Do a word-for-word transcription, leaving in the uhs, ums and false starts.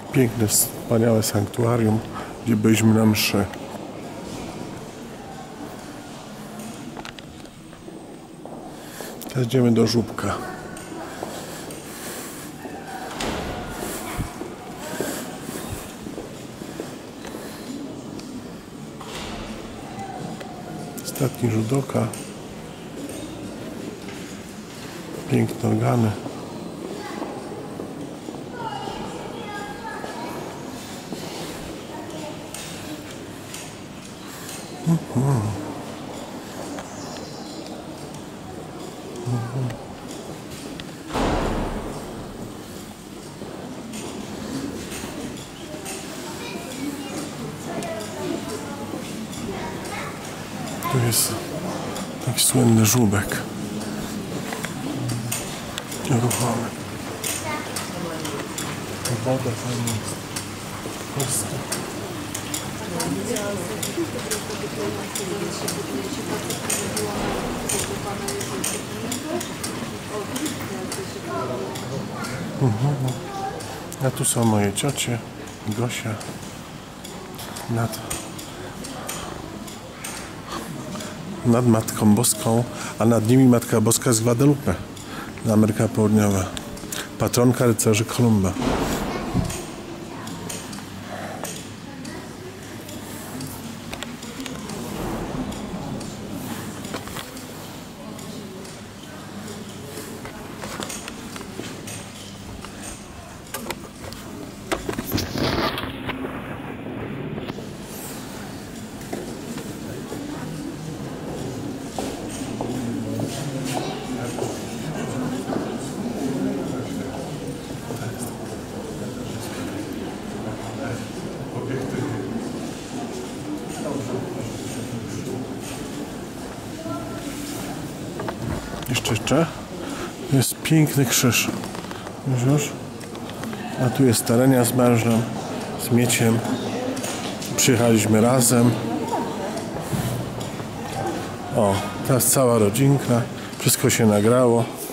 Piękne, wspaniałe sanktuarium, gdzie byliśmy na mszy. Teraz idziemy do żłóbka. Statki Żudoka. Piękne organy. Mhm. Mhm. Tu jest taki słynny żłóbek. Nieruchomy. Woda tam jest. Pusta. Mhm. A tu są moje ciocie, Gosia, nad, nad Matką Boską, a nad nimi Matka Boska z Guadalupe, Ameryka Południowa, patronka rycerzy Kolumba. Jeszcze, jeszcze. Jest piękny krzyż. Już, już. A tu jest Terenia z mężem, z Mieciem. Przyjechaliśmy razem. O, teraz cała rodzinka. Wszystko się nagrało.